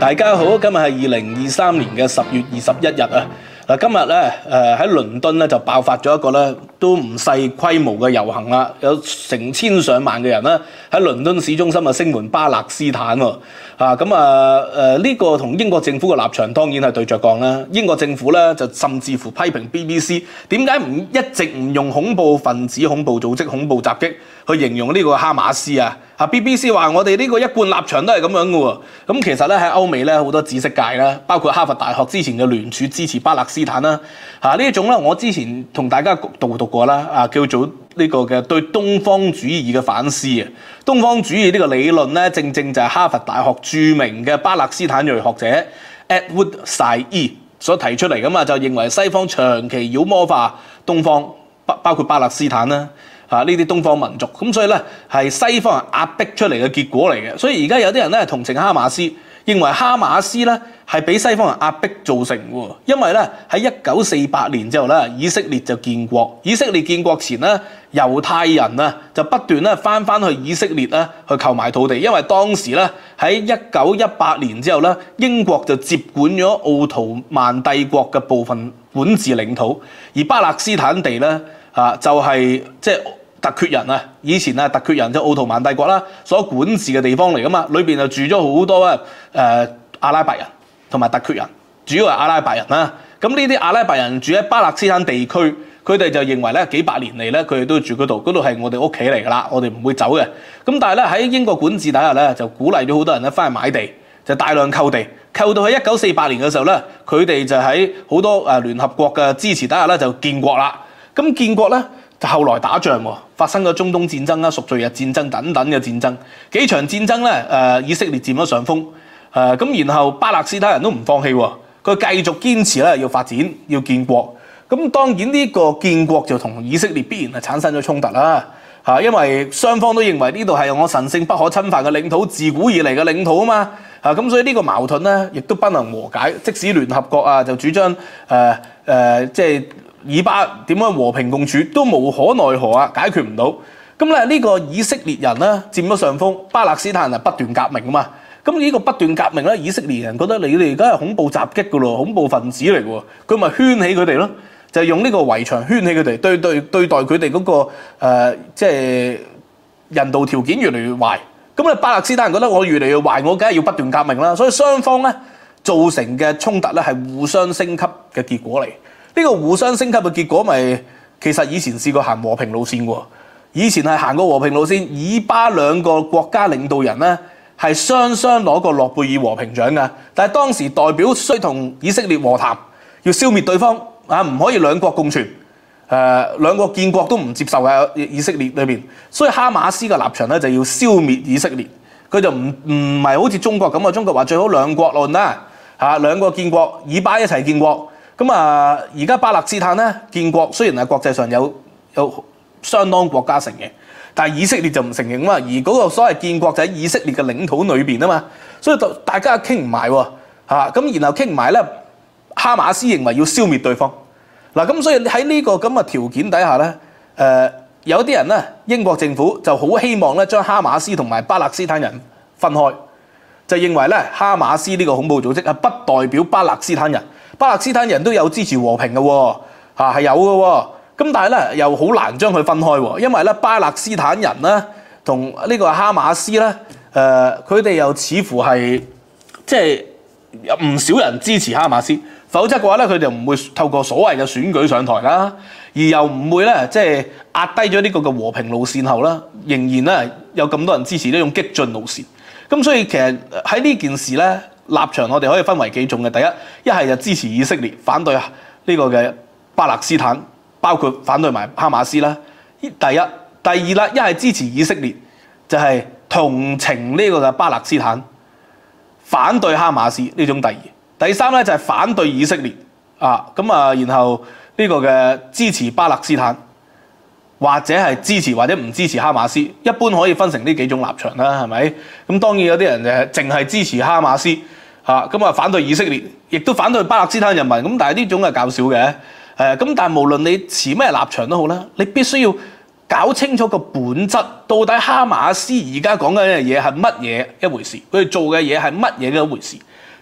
大家好，今日係2023年嘅10月21日啊！嗱，今日咧喺倫敦咧就爆發咗一個咧都唔細規模嘅遊行啦，有成千上萬嘅人啦喺倫敦市中心啊聲援巴勒斯坦喎。呢個同英國政府嘅立場當然係對着幹啦。英國政府咧就甚至乎批評 BBC 點解一直唔用恐怖分子、恐怖組織、恐怖襲擊去形容呢個哈馬斯啊？BBC 話我哋呢個一貫立場都係咁樣嘅喎。咁其實咧喺歐美咧好多知識界啦，包括哈佛大學之前嘅聯署支持巴勒斯坦啦，呢一種咧我之前同大家讀過啦，叫做呢個嘅對東方主義嘅反思啊。東方主義呢個理論咧，正正就係哈佛大學著名嘅巴勒斯坦裔學者 Edward Said 所提出嚟噶嘛，就認為西方長期妖魔化東方，包括巴勒斯坦啦。呢啲東方民族，咁所以咧係西方人壓迫出嚟嘅結果嚟嘅。所以而家有啲人咧同情哈馬斯，認為哈馬斯咧係俾西方人壓迫造成嘅。因為咧喺1948年之後咧，以色列就建國。以色列建國前咧，猶太人啊就不斷咧翻去以色列咧去購買土地，因為當時咧喺1918年之後咧，英國就接管咗奧圖曼帝國嘅部分管治領土，而巴勒斯坦地咧就係即係突厥人啊，以前啊突厥人即係奧圖曼帝國啦所管治嘅地方嚟噶嘛，裏邊就住咗好多阿拉伯人同埋突厥人，主要係阿拉伯人啦。咁呢啲阿拉伯人住喺巴勒斯坦地區，佢哋就認為咧幾百年嚟咧佢哋都住嗰度係我哋屋企嚟噶啦，我哋唔會走嘅。咁但係咧喺英國管治底下咧，就鼓勵咗好多人咧翻去買地，就大量購地，購到喺1948年嘅時候咧，佢哋就喺好多聯合國嘅支持底下咧就建國啦。咁建國咧就後來打仗喎，發生咗中東戰爭啦、贖罪日戰爭等等嘅戰爭，幾場戰爭咧以色列佔咗上風，咁然後巴勒斯坦人都唔放棄喎，佢繼續堅持咧要發展要建國。咁當然呢個建國就同以色列必然係產生咗衝突啦，因為雙方都認為呢度係我神聖不可侵犯嘅領土，自古以嚟嘅領土啊嘛，咁所以呢個矛盾咧亦都不能和解，即使聯合國就主張即係以巴點樣和平共處都無可奈何啊，解決唔到。咁咧呢個以色列人咧佔咗上風，巴勒斯坦人係不斷革命啊嘛。咁呢個不斷革命咧，以色列人覺得你哋而家係恐怖襲擊噶咯，恐怖分子嚟喎，佢咪圈起佢哋咯，就用呢個圍牆圈起佢哋，對待佢哋嗰個即係人道條件越嚟越壞。咁咧巴勒斯坦人覺得我越嚟越壞，我梗係要不斷革命啦。所以雙方咧造成嘅衝突咧係互相升級嘅結果嚟。呢個互相升級嘅結果咪其實以前試過行和平路線喎，以前係行過和平路線，以巴兩個國家領導人咧係雙攞過諾貝爾和平獎㗎，但係當時代表需同以色列和談，要消滅對方唔可以兩國共存，兩國建國都唔接受嘅以色列裏邊，所以哈馬斯嘅立場咧就要消滅以色列，佢就唔係好似中國咁啊，中國話最好兩國論啦，兩個建國，以巴一齊建國。咁而家巴勒斯坦咧建國，雖然係國際上有相當國家承認，但係以色列就唔承認嘛。而嗰個所謂建國就喺以色列嘅領土裏邊啊嘛，所以大家傾唔埋喎，咁然後傾唔埋咧，哈馬斯認為要消滅對方。嗱，咁所以喺呢個咁嘅條件底下咧，有啲人咧英國政府就好希望咧將哈馬斯同埋巴勒斯坦人分開，就認為咧哈馬斯呢個恐怖組織係不代表巴勒斯坦人。巴勒斯坦人都有支持和平嘅喎，係有嘅喎。咁但係咧又好難將佢分開喎，因為咧巴勒斯坦人咧同呢個哈馬斯咧，佢哋又似乎係即係唔少人支持哈馬斯，否則嘅話咧佢哋唔會透過所謂嘅選舉上台啦，而又唔會咧即係壓低咗呢個嘅和平路線後啦，仍然咧有咁多人支持呢種激進路線。咁所以其實喺呢件事咧，立場我哋可以分為幾種嘅。第一係就支持以色列，反對呢個嘅巴勒斯坦，包括反對埋哈馬斯啦。第二啦，一係支持以色列，就係同情呢個嘅巴勒斯坦，反對哈馬斯呢種第二。第三咧就係反對以色列然後呢個嘅支持巴勒斯坦，或者係支持或者唔支持哈馬斯，一般可以分成呢幾種立場啦，係咪？咁當然有啲人就淨係支持哈馬斯，反對以色列，亦都反對巴勒斯坦人民。咁但係呢種係較少嘅。咁但係無論你持咩立場都好啦，你必須要搞清楚個本質，到底哈馬斯而家講緊嘅嘢係乜嘢一回事，佢哋做嘅嘢係乜嘢嘅一回事。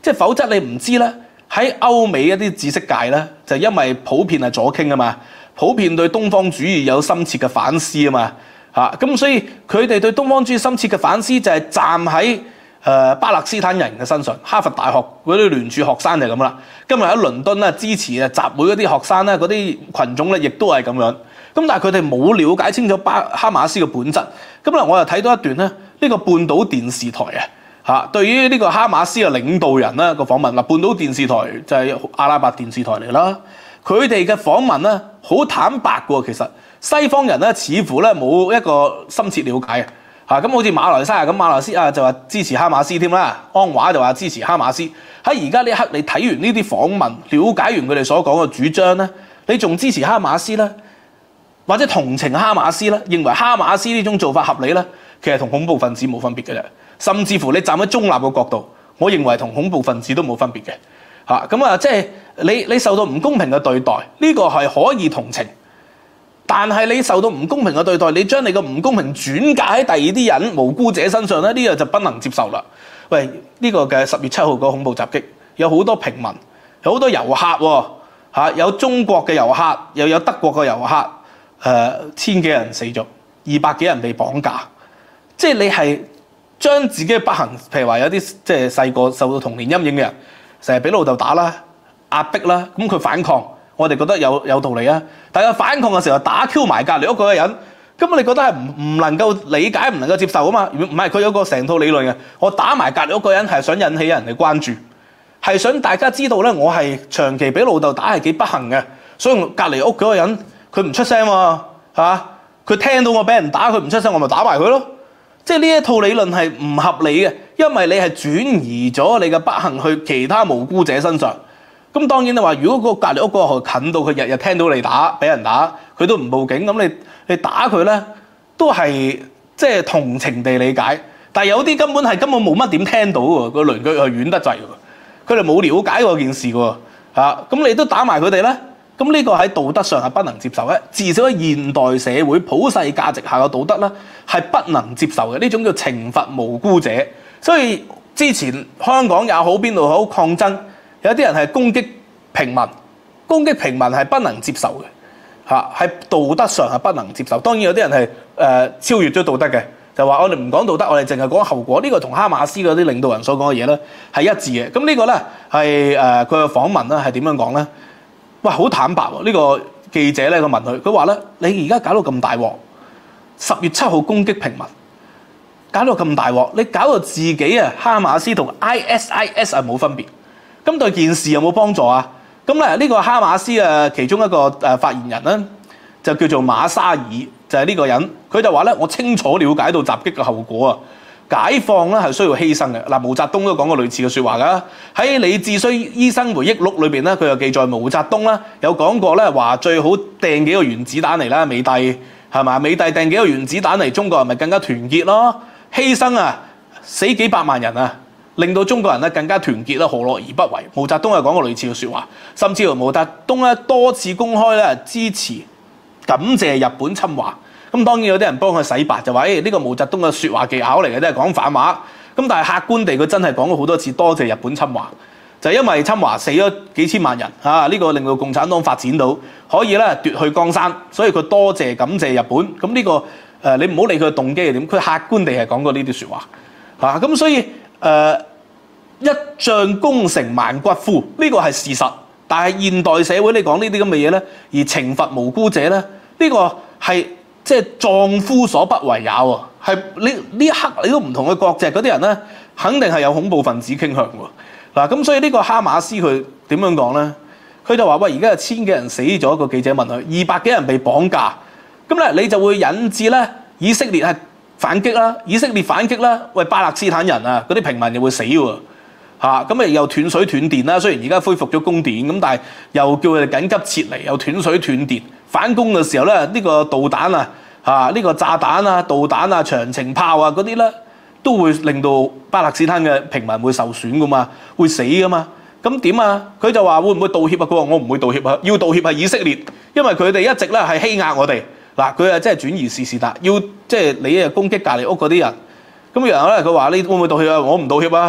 即係否則你唔知咧。喺歐美一啲知識界咧，就因為普遍係左傾啊嘛，普遍對東方主義有深切嘅反思啊嘛，咁所以佢哋對東方主義深切嘅反思就係站喺巴勒斯坦人嘅身上。哈佛大學嗰啲聯署學生就係咁啦。今日喺倫敦咧支持集會嗰啲學生咧，嗰啲群眾咧亦都係咁樣。咁但係佢哋冇了解清楚哈馬斯嘅本質。咁嗱，我又睇到一段咧，呢個半島電視台對於呢個哈馬斯嘅領導人咧個訪問。半島電視台就係阿拉伯電視台嚟啦。佢哋嘅訪問咧好坦白嘅，其實西方人咧似乎咧冇一個深切了解咁好似馬來西亞咁，馬來西亞就話支持哈馬斯添啦，安華就話支持哈馬斯。喺而家呢一刻，你睇完呢啲訪問，了解完佢哋所講嘅主張咧，你仲支持哈馬斯咧，或者同情哈馬斯咧，認為哈馬斯呢種做法合理咧，其實同恐怖分子冇分別嘅啫。甚至乎你站喺中立嘅角度，我認為同恐怖分子都冇分別嘅即係你受到唔公平嘅對待，呢個係可以同情。但係你受到唔公平嘅對待，你將你嘅唔公平轉嫁喺第二啲人無辜者身上咧，呢個就不能接受啦。喂，呢個嘅10月7號個恐怖襲擊，有好多平民，有好多遊客有中國嘅遊客，又有德國嘅遊客，1000幾人死咗，200幾人被綁架，即係你係將自己嘅不幸，譬如話有啲即係細個受到童年陰影嘅人，成日俾老豆打啦、壓迫啦，咁佢反抗，我哋覺得有道理啊。但係反抗嘅時候打 Q 埋隔離屋嗰個人，咁你覺得係唔能夠理解、唔能夠接受啊嘛？唔係，佢有個成套理論嘅。我打埋隔離屋嗰個人係想引起人哋關注，係想大家知道咧，我係長期俾老豆打係幾不幸嘅，所以隔離屋嗰個人佢唔出聲喎，佢聽到我俾人打，佢唔出聲，我咪打埋佢咯。即係呢一套理論係唔合理嘅，因為你係轉移咗你嘅不幸去其他無辜者身上。咁當然你話，如果個隔離屋嗰個近到佢日日聽到你打，俾人打，佢都唔報警，咁你打佢咧，都係即係同情地理解。但係有啲根本冇乜點聽到喎，個鄰居係遠得滯喎，佢哋冇了解過件事喎，咁你都打埋佢哋咧？咁呢個喺道德上係不能接受嘅，至少喺現代社會普世價值下嘅道德咧係不能接受嘅。呢種叫懲罰無辜者。所以之前香港也好，邊度好抗爭，有啲人係攻擊平民，攻擊平民係不能接受嘅，喺道德上係不能接受。當然有啲人係超越咗道德嘅，就話我哋唔講道德，我哋淨係講後果。呢個同哈馬斯嗰啲領導人所講嘅嘢咧係一致嘅。咁呢個咧係佢嘅訪問咧係點樣講咧？哇，好坦白喎！呢個記者咧，佢問佢，佢話咧：你而家搞到咁大鑊，10月7號攻擊平民，搞到咁大鑊，你搞到自己哈馬斯同 ISIS 係冇分別，咁對件事有冇幫助啊？咁咧呢個哈馬斯其中一個發言人咧，就叫做馬沙爾，就係呢個人，佢就話咧：我清楚了解到襲擊嘅後果啊！解放咧係需要犧牲嘅。毛澤東都講過類似嘅説話㗎。喺《李志綏醫生回憶錄》裏邊咧，佢又記載毛澤東啦有講過咧，話最好掟幾個原子彈嚟啦，美帝係嘛？美帝掟幾個原子彈嚟，中國人咪更加團結咯。犧牲死幾百萬人令到中國人咧更加團結啦，何樂而不為？毛澤東又講過類似嘅説話，甚至乎毛澤東咧多次公開咧支持感謝日本侵華。咁當然有啲人幫佢洗白，就話呢個毛澤東嘅説話技巧嚟嘅，都係講反話。咁但係客觀地，佢真係講咗好多次多謝日本侵華，就係因為侵華死咗幾千萬人呢個令到共產黨發展到可以咧奪去江山，所以佢多謝感謝日本。咁呢個你唔好理佢嘅動機係點，佢客觀地係講過呢啲説話咁所以一將功成萬骨枯呢個係事實，但係現代社會你講呢啲咁嘅嘢咧，而懲罰無辜者咧，呢個係即係壯夫所不為也喎，係你呢一刻你都唔同嘅國籍嗰啲人咧，肯定係有恐怖分子傾向喎。咁所以呢個哈馬斯佢點樣講咧？佢就話：喂，而家有1000幾人死咗，個記者問佢，200幾人被綁架，咁咧你就會引致咧以色列係反擊啦，以色列反擊啦，喂巴勒斯坦人嗰啲平民又會死喎。咁又斷水斷電啦，雖然而家恢復咗供電，咁但係又叫佢哋緊急撤離，又斷水斷電。反攻嘅時候咧，呢個導彈呢個炸彈導彈長程炮嗰啲咧，都會令到巴勒斯坦嘅平民會受損噶嘛，會死噶嘛。咁點啊？佢就話會唔會道歉啊？佢話我唔會道歉啊，要道歉係以色列，因為佢哋一直咧係欺壓我哋。佢即係轉移事實，要即係你攻擊隔離屋嗰啲人。咁然後咧，佢話你會唔會道歉啊？我唔道歉啊。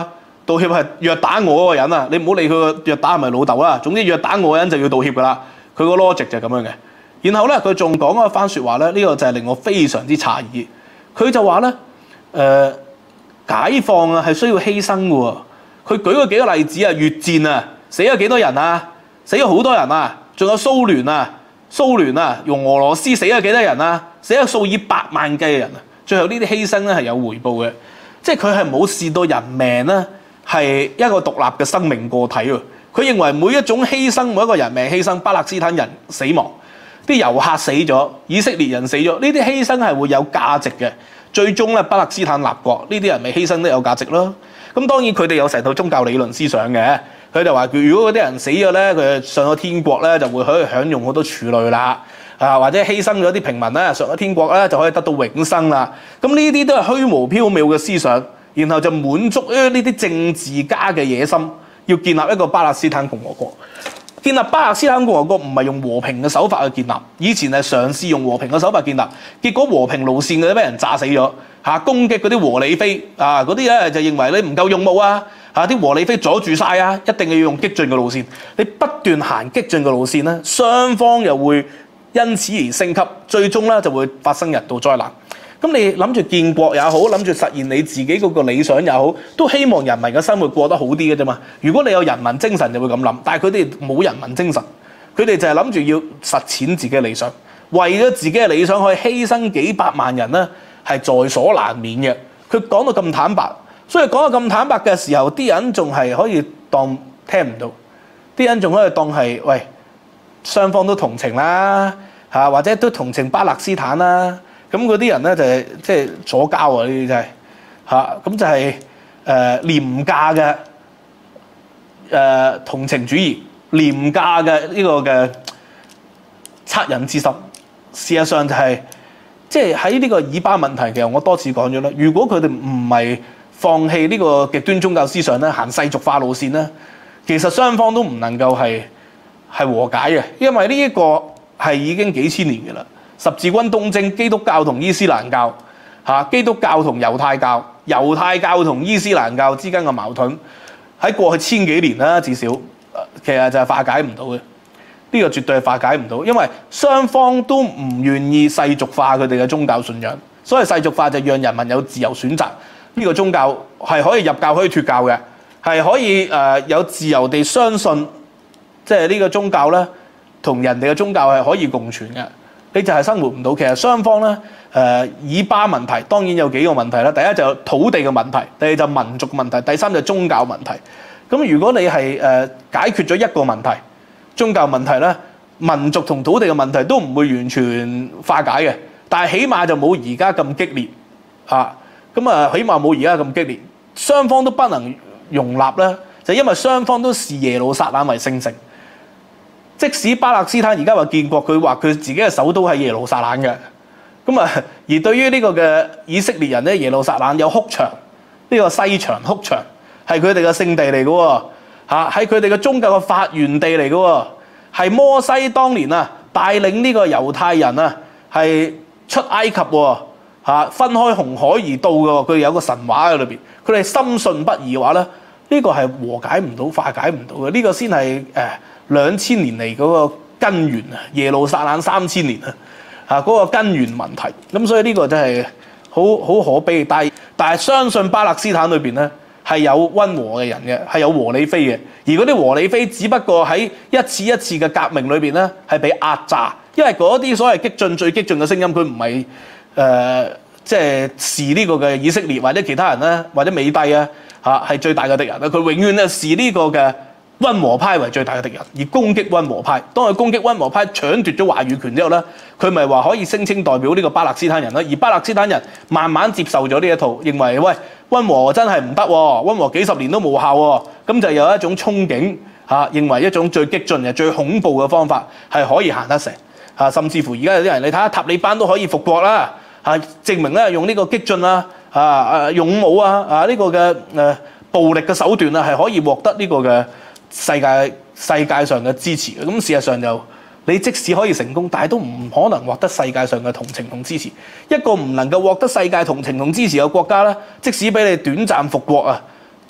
道歉係虐打我嗰個人啊，你唔好理佢個虐打係咪老豆啦，總之虐打我嗰人就要道歉㗎啦。佢個 logic 就係咁樣嘅。然後咧，佢仲講一番説話咧，呢個就係令我非常之詫異。佢就話咧，解放啊係需要犧牲嘅喎。佢舉過幾個例子啊，越戰啊死咗幾多人啊？死咗好多人啊！仲有蘇聯啊，用俄羅斯死咗幾多人啊？死咗數以百萬計嘅人啊！最後呢啲犧牲咧係有回報嘅，即係佢係冇視到人命咧係一個獨立嘅生命個體喎。佢認為每一種犧牲，每一個人命犧牲，巴勒斯坦人死亡，啲遊客死咗，以色列人死咗，呢啲犧牲係會有價值嘅。最終咧，巴勒斯坦立國，呢啲人咪犧牲都有價值咯。咁當然佢哋有成套宗教理論思想嘅，佢就話如果嗰啲人死咗咧，佢上咗天國咧就會可以享用好多處女啦，或者犧牲咗啲平民咧上咗天國咧就可以得到永生啦。咁呢啲都係虛無縹緲嘅思想，然後就滿足於呢啲政治家嘅野心，要建立一個巴勒斯坦共和國。建立巴勒斯坦共和國唔係用和平嘅手法去建立，以前係嘗試用和平嘅手法建立，結果和平路線嗰啲俾人炸死咗，攻擊嗰啲和理非嗰啲咧就認為你唔夠勇武啊，啲和理非阻住晒啊，一定要用激進嘅路線。你不斷行激進嘅路線咧，雙方又會因此而升級，最終咧就會發生人道災難。咁你諗住建國也好，諗住實現你自己嗰個理想也好，都希望人民嘅生活過得好啲嘅啫嘛。如果你有人民精神就會咁諗，但係佢哋冇人民精神，佢哋就係諗住要實踐自己嘅理想，為咗自己嘅理想可以犧牲幾百萬人咧，係在所難免嘅。佢講到咁坦白，所以講到咁坦白嘅時候，啲人仲係可以當聽唔到，啲人仲可以當係喂雙方都同情啦，或者都同情巴勒斯坦啦。咁嗰啲人咧就係即係左膠啊！呢啲真係咁就係廉價嘅同情主義，廉價嘅呢個嘅惻隱之心。事實上就係即係喺呢個以巴問題，其實我多次講咗啦。如果佢哋唔係放棄呢個極端宗教思想咧，行世俗化路線咧，其實雙方都唔能夠係和解嘅，因為呢一個係已經幾千年嘅啦。十字軍東征，基督教同伊斯蘭教，基督教同猶太教，猶太教同伊斯蘭教之間嘅矛盾喺過去千幾年啦，至少其實就係化解唔到嘅。呢個絕對係化解唔到，因為雙方都唔願意世俗化佢哋嘅宗教信仰。所謂世俗化就讓人民有自由選擇，呢個宗教係可以入教可以脫教嘅，係可以有自由地相信，即係呢個宗教咧同人哋嘅宗教係可以共存嘅。你就係生活唔到。其實雙方咧，以巴問題當然有幾個問題啦。第一就土地嘅問題，第二就民族問題，第三就宗教問題。咁如果你係解決咗一個問題，宗教問題咧，民族同土地嘅問題都唔會完全化解嘅。但係起碼就冇而家咁激烈起碼冇而家咁激烈。雙方都不能容納咧，就因為雙方都視耶路撒冷為聖城。即使巴勒斯坦而家話建國，佢話佢自己嘅首都係耶路撒冷嘅，而對於呢個嘅以色列人咧，耶路撒冷有哭牆，呢個西牆哭牆係佢哋嘅聖地嚟嘅喎，係佢哋嘅宗教嘅發源地嚟嘅喎，係摩西當年帶領呢個猶太人係出埃及喎，分開紅海而到嘅喎，佢哋有個神話喺裏邊，佢哋深信不疑嘅話咧，呢個係和解唔到、化解唔到嘅，呢個先係2000年嚟嗰個根源啊，耶路撒冷3000年嗰個根源問題。咁所以呢個真係好可悲。但係相信巴勒斯坦裏邊咧係有溫和嘅人嘅，係有和理非嘅。而嗰啲和理非只不過喺一次一次嘅革命裏邊咧係被壓榨，因為嗰啲所謂最激進嘅聲音，佢唔係即係視呢個嘅以色列或者其他人咧，或者美帝係最大嘅敵人啦。佢永遠咧視呢個嘅溫和派為最大嘅敵人，而攻擊溫和派。當佢攻擊溫和派，搶奪咗話語權之後咧，佢咪話可以聲稱代表呢個巴勒斯坦人啦。而巴勒斯坦人慢慢接受咗呢一套，認為喂溫和真係唔得，溫和幾十年都無效喎。咁就有一種憧憬認為一種最激進嘅、最恐怖嘅方法係可以行得成甚至乎而家有啲人，你睇下塔利班都可以復國啦證明咧用呢個激進勇武呢個嘅暴力嘅手段係可以獲得呢個嘅世界上嘅支持嘅。咁事實上就你即使可以成功，但係都唔可能獲得世界上嘅同情同支持。一個唔能夠獲得世界同情同支持嘅國家咧，即使俾你短暫復國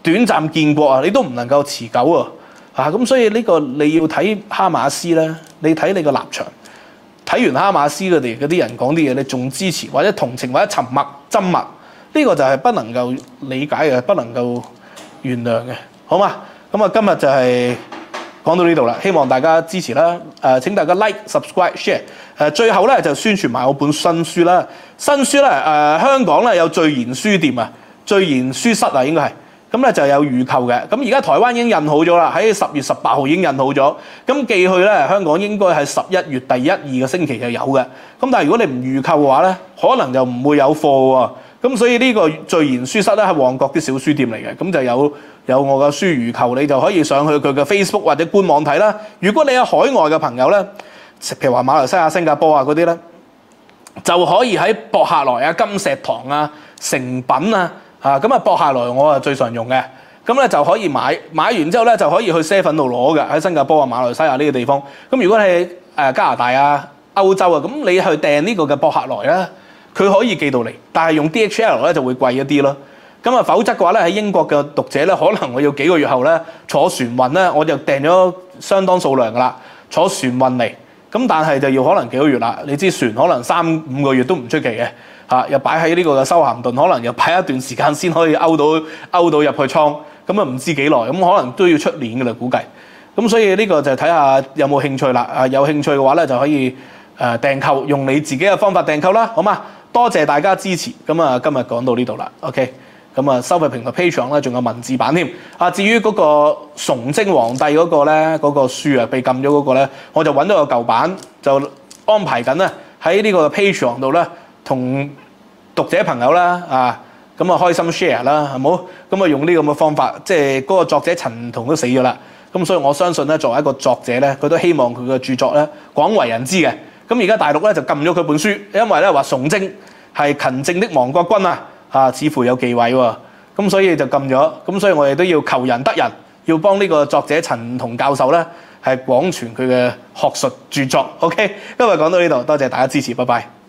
短暫建國啊，你都唔能夠持久啊！咁所以呢個你要睇哈馬斯咧，你睇你個立場。睇完哈馬斯佢哋嗰啲人講啲嘢，你仲支持或者同情或者沉默緘默，呢個就係不能夠理解嘅，不能夠原諒嘅，好嘛？咁啊，今日就係講到呢度啦，希望大家支持啦。請大家 like、subscribe、share。最後咧就宣傳埋我本新書啦。新書咧香港咧有序言書店啊，序言書室啊應該係。咁咧就有預購嘅，咁而家台灣已經印好咗啦，喺10月18號已經印好咗，咁寄去咧香港應該係11月第1、2個星期就有嘅，咁但係如果你唔預購嘅話咧，可能就唔會有貨喎，咁所以呢個序言書室咧係旺角啲小書店嚟嘅，咁就有我嘅書預購，你就可以上去佢嘅 Facebook 或者官網睇啦。如果你有海外嘅朋友咧，譬如話馬來西亞、新加坡啊嗰啲咧，就可以喺博客來啊、金石堂啊、誠品啊。咁博客來我係最常用嘅，咁咧就可以買完之後咧就可以去 7度攞嘅，喺新加坡啊、馬來西亞呢個地方。咁如果你係加拿大啊、歐洲啊，咁你去訂呢個嘅博客來啦，佢可以寄到嚟，但係用 DHL 咧就會貴一啲咯。咁否則嘅話咧喺英國嘅讀者咧，可能我要幾個月後咧坐船運咧，我就訂咗相當數量噶啦，坐船運嚟。咁但係就要可能幾個月啦，你知船可能3-5個月都唔出奇嘅。又擺喺呢個嘅修咸頓，可能又擺一段時間先可以勾到入去倉，咁啊唔知幾耐，咁可能都要出年嘅啦估計。咁所以呢個就睇下有冇興趣啦。有興趣嘅話咧就可以訂購，用你自己嘅方法訂購啦，好嘛？多謝大家支持。咁啊今日講到呢度啦 ，OK。咁啊收費平台 Patreon 咧仲有文字版添。至於嗰個崇禎皇帝嗰個咧嗰個書啊被禁咗嗰個咧，我就揾到個舊版，就安排緊咧喺呢個 Patreon 度咧同讀者朋友啦，咁啊開心 share 啦，係冇？咁啊用呢個咁嘅方法，即係嗰個作者陳同都死咗啦。咁所以我相信咧，作為一個作者咧，佢都希望佢嘅著作咧廣為人知嘅。咁而家大陸咧就禁咗佢本書，因為咧話崇禎係勤政的亡國君啊，似乎有忌諱喎。咁所以就禁咗。咁所以我哋都要求人得人，要幫呢個作者陳同教授咧係廣傳佢嘅學術著作。OK，今日講到呢度，多謝大家支持，拜拜。